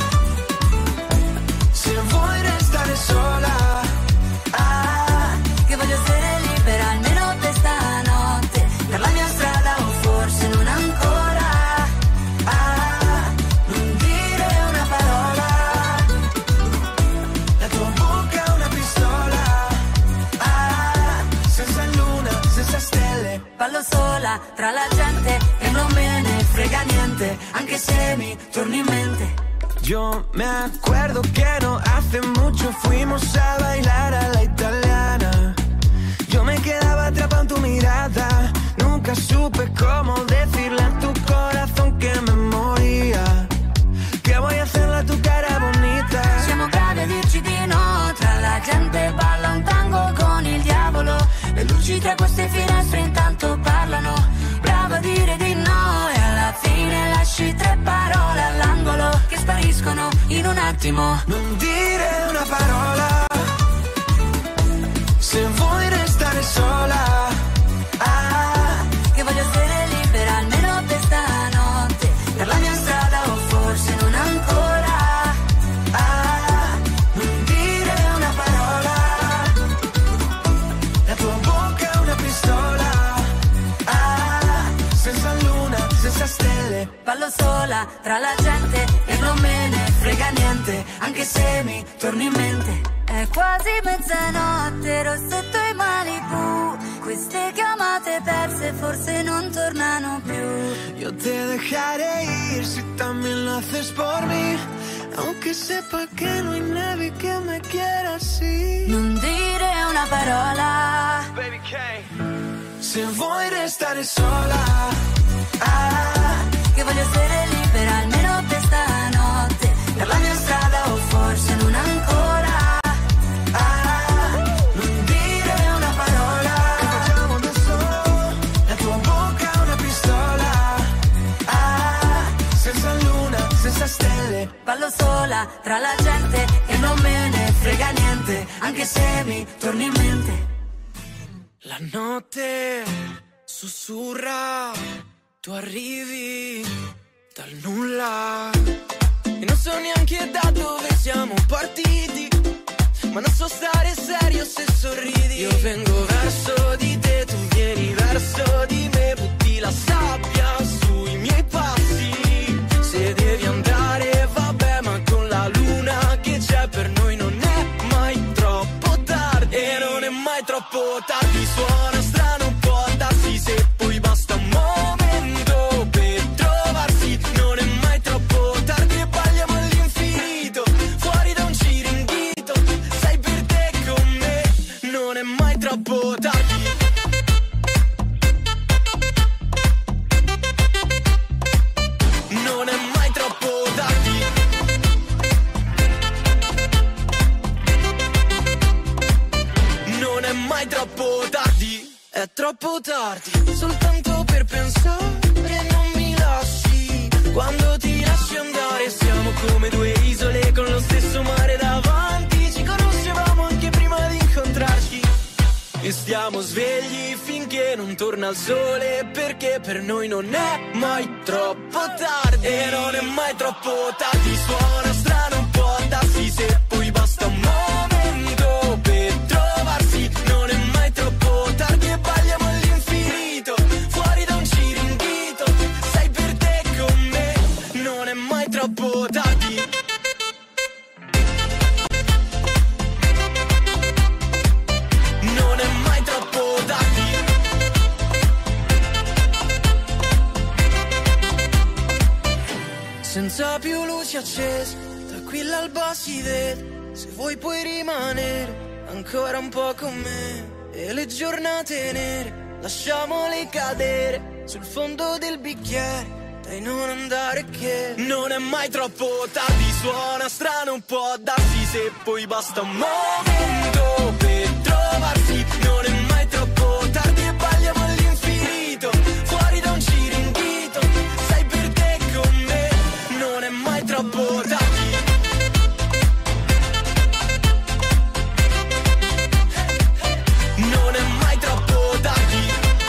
se vuoi restare sola. Ah, che voglio essere libera almeno per stanotte, per la mia strada o forse non ancora. Ah, non dire una parola. La tua bocca è una pistola. Ah, senza luna, senza stelle. Ballo sola tra la gente e non me ne frega niente, anche se mi torni in mente. Yo me acuerdo que no hace mucho fuimos a bailar a la italiana. Yo me quedaba atrapado en tu mirada. Nunca supe cómo decirle a tu corazón que me moría. Que voy a hacerle a tu cara bonita. Siamo bravi a dirci di no, tra la gente balla un tango con il diavolo. Le luci tra queste finestre intanto parlano. Bravo a dire di no e alla fine lasci tre parole all'angolo che spariscono in un attimo. Non dire una parola se vuoi restare sola. Ah, che voglio essere libera almeno per stanotte, per la mia strada o forse non ancora. Ah, non dire una parola. La tua bocca è una pistola. Ah, senza luna, senza stelle. Ballo sola tra la gente e non me ne frega niente, anche se mi torni in mente. È quasi mezzanotte, ero sotto i Malibu. Queste chiamate perse forse non tornano più. Yo te dejaré ir si también lo haces por mí, aunque sepa que no hay nadie que me quiera así. Non dire una parola, Baby K. Se vuoi restare sola. Ah, che voglio essere libera almeno per stanotte, per la mia strada o forse non ancora. ah, non dire una parola. Che facciamo adesso? La tua bocca è una pistola. Ah, senza luna, senza stelle. Ballo sola tra la gente e non me ne frega niente, anche se mi torni in mente. La notte sussurra, tu arrivi dal nulla e non so neanche da dove siamo partiti, ma non so stare serio se sorridi. Io vengo verso di te, tu vieni verso di me, butti la sabbia sui miei passi. Se devi andare vabbè, ma con la luna che c'è per noi non è mai troppo tardi. E non è mai troppo tardi, suona strano un po' a tassi, se poi basta un momento per trovarsi. Non è mai troppo tardi e balliamo all'infinito, fuori da un ciringhito, sei per te con me. Non è mai troppo tardi. Non è mai troppo tardi. Non è mai troppo tardi. È troppo tardi, soltanto per pensare non mi lasci. Quando ti lasci andare siamo come due isole con lo stesso mare davanti. Ci conoscevamo anche prima di incontrarci e stiamo svegli finché non torna il sole, perché per noi non è mai troppo tardi. E non è mai troppo tardi, suona strano un po' a tassi, se poi basta un momento per trovarsi. Non è mai troppo tardi e balliamo all'infinito, fuori da un ciringhito, sei per te con me. Non è mai troppo tardi. Non è mai troppo tardi. Senza più luci accese, tranquilla al bar si vede. Se vuoi puoi rimanere ancora un po' con me. E le giornate nere lasciamole cadere sul fondo del bicchiere. e non andare che non è mai troppo tardi, suona strano, un po' darsi se poi basta un momento per trovarsi, non è mai troppo tardi e balliamo all'infinito, fuori da un ciringhito, sai per te con me, non è mai troppo tardi. Non è mai troppo tardi.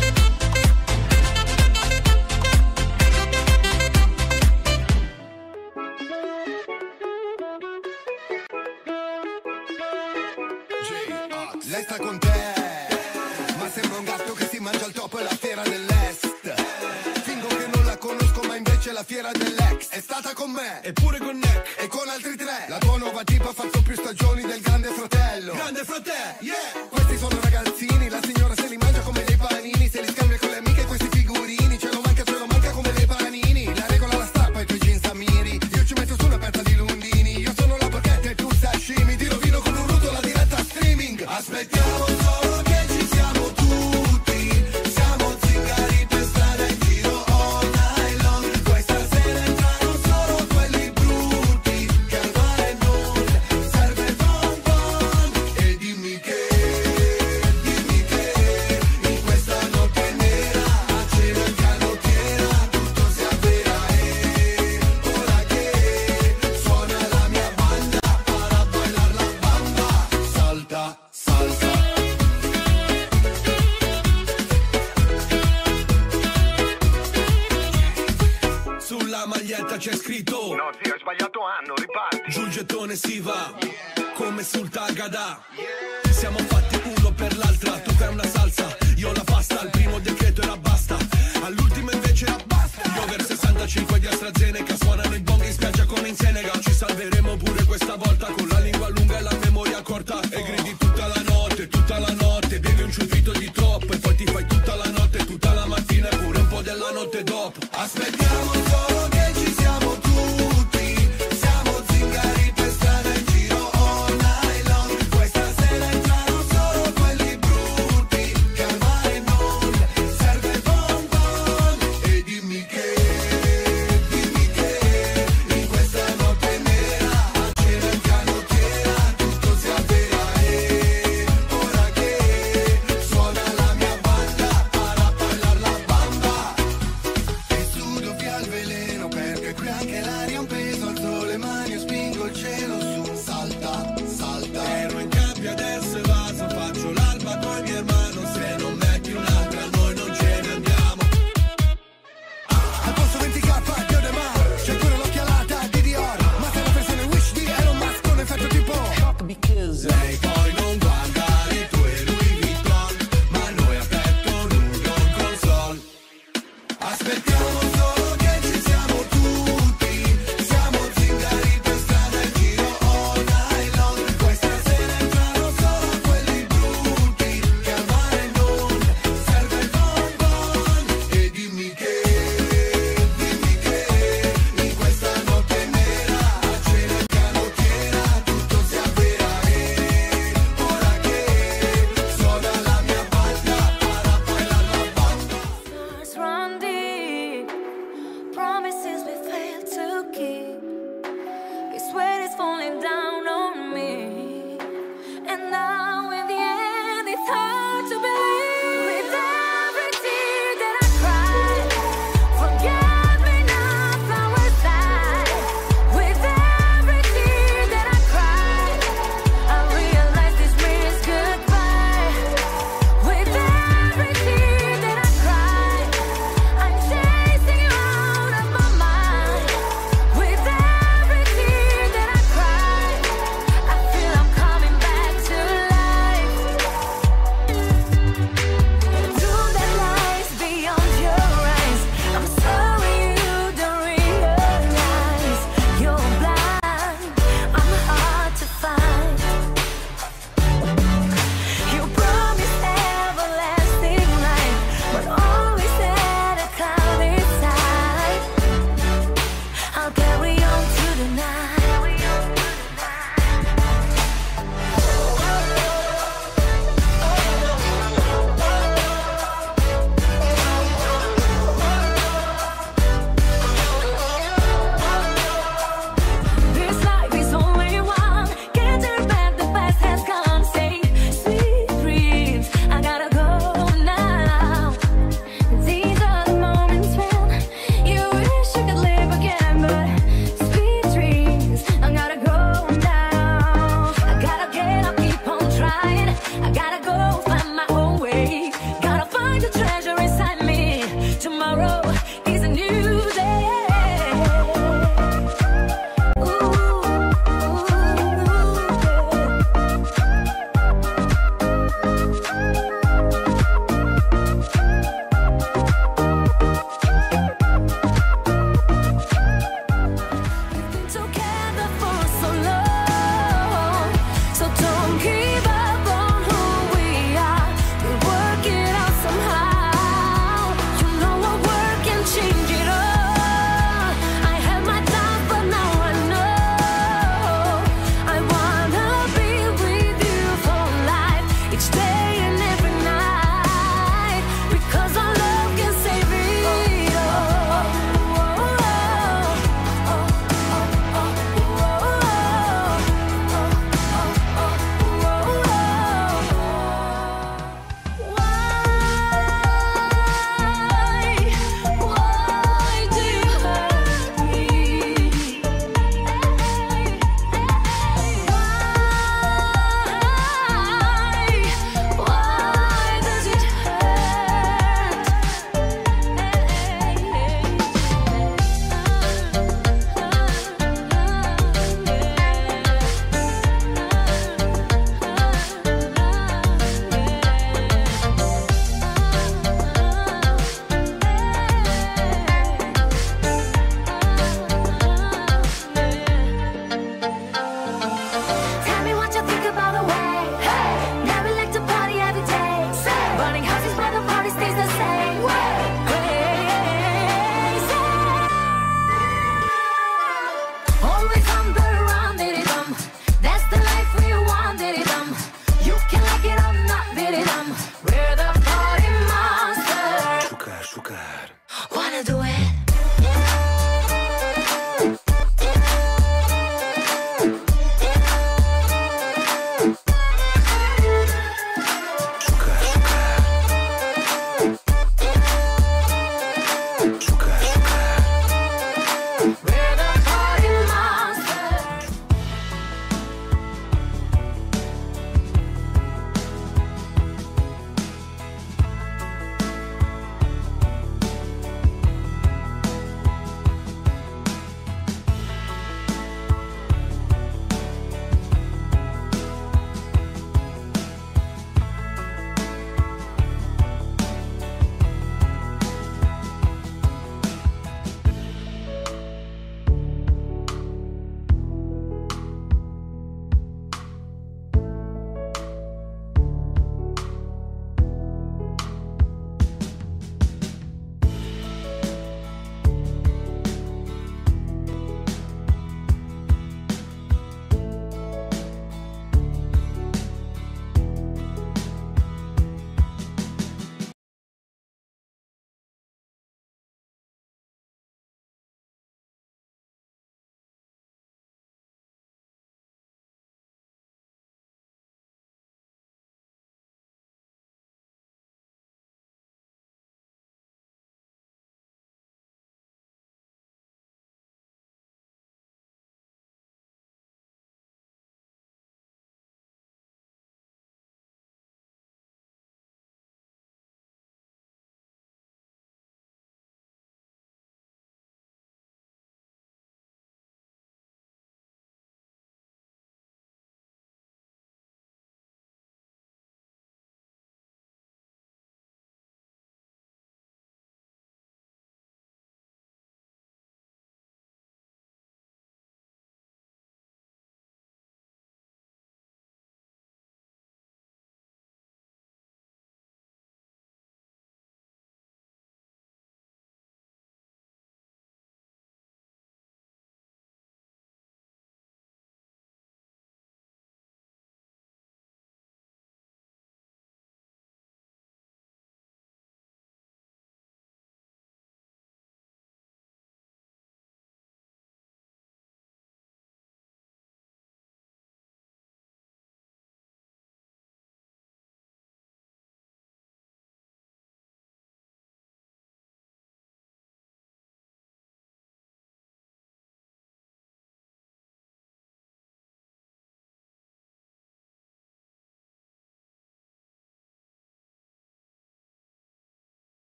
Lei sta con te, ma sembra un gatto che si mangia il topo e la fiera dell'est. Fingo che non la conosco, ma invece la fiera dell'ex è stata con me, eppure con Nick e con altri tre. La tua nuova tipa ha fatto più stagioni del Grande Fratello. Grande Fratello, yeah! Questi sono ragazzini, la signora se li mangia come dei panini, se li scambia con le amiche questi figurini, ce lo manca, ce lo manca come dei panini. La regola la strappa ai tuoi jeans amiri, io ci metto su una pezza di lundini, io sono la porchetta e tu sashimi, ti rovino con un ruto la diretta streaming. Aspettiamo solo che ci siamo tutti, siamo zingari per strada in giro all night long. Questa sera entrano solo quelli brutti, che al mare non serve bon bon. E dimmi che, dimmi che, in questa notte nera, accena il canottiera, tutto si avvera e ora che suona la mia banda, para bailar la bamba, salta, salsa. Sulla maglietta c'è scritto: no zio, hai sbagliato anno, riparti. Giù il gettone si va, come sul Tagada. Siamo fatti uno per l'altra, tu fai una salsa, io la pasta. Al primo decreto era basta, all'ultimo invece era basta. Gli over sessantacinque di AstraZeneca suonano i bong in spiaggia come in Senegal. Ci salveremo pure questa volta, con la lingua lunga e la memoria corta. E gridi tutta la notte, tutta la notte, bevi un ciuffito di troppo e poi ti fai tutta la notte, tutta la mattina e pure un po' della notte dopo. Aspettiamo solo che ci siamo tutti, siamo zingari per strada in giro all night long. Questa sera entrano solo quelli brutti, che al mare non serve bon bon. E dimmi che, dimmi che, in questa notte nera, accena il canottiera, tutto si avvera e ora che suona la mia banda, para bailar la bamba. E sudo via il veleno perché qui anche l'aria è un peso, alzo le mani e spingo il cielo